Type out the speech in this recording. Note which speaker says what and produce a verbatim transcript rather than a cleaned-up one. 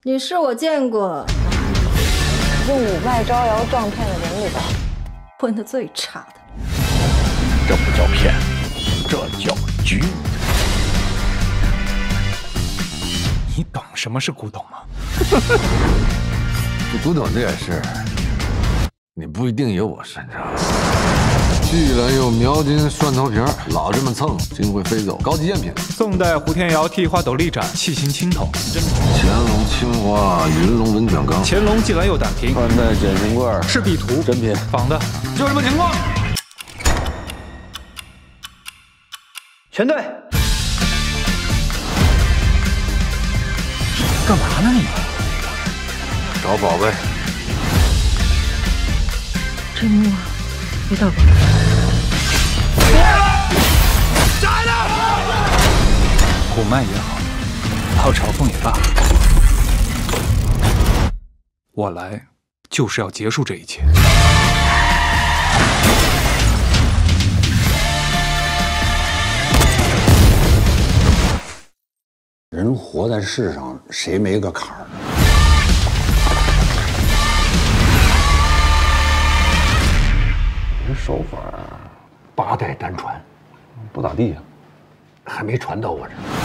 Speaker 1: 你是我见过
Speaker 2: 用五脉招摇撞骗的人里边
Speaker 1: 混得最差的。
Speaker 3: 这不叫骗，这叫局。
Speaker 4: 你懂什么是古董吗？
Speaker 3: 这古董这点事，你不一定有我擅长。既然有描金蒜头皮儿，老这么蹭，金会飞走。高级赝品。
Speaker 4: 宋代胡天瑶剃花斗笠盏，器型青铜，真品。
Speaker 3: 乾隆青花云龙文卷缸，
Speaker 4: 乾隆既来又胆瓶，
Speaker 3: 汉代简形罐，
Speaker 4: 赤壁图，
Speaker 3: 真品。
Speaker 4: 仿的，就这么情况。
Speaker 5: 全队，
Speaker 4: 干嘛呢你？
Speaker 3: 找宝贝。
Speaker 1: 这幕啊，没到过。
Speaker 4: 杀了！虎脉也好，老朝奉也罢，我来就是要结束这一切。
Speaker 6: 人活在世上，谁没个坎儿？你这手法八代单传，不咋地呀、啊，还没传到我这儿。